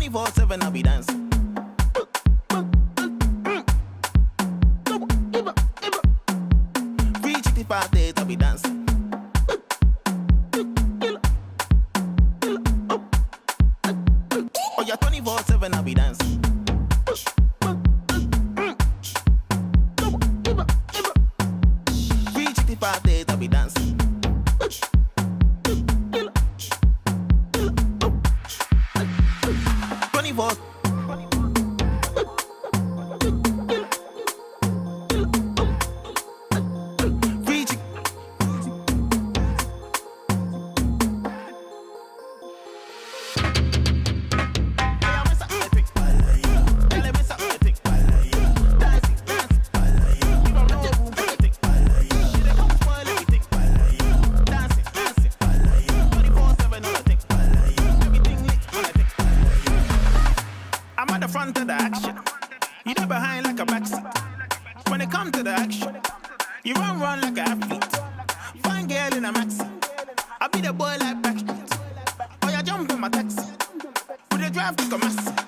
24/7 I'll be dancing. 365 days I'll be dancing. Oh yeah, 24/7 I'll be dancing. 365 days I'll be dancing. 24. Front of the action, you there behind like a backseat. When it come to the action, you run like an athlete. Fine girl in a maxi, I be the boy like Backstreet. Oh, you jump in my taxi, put the drive to a massy.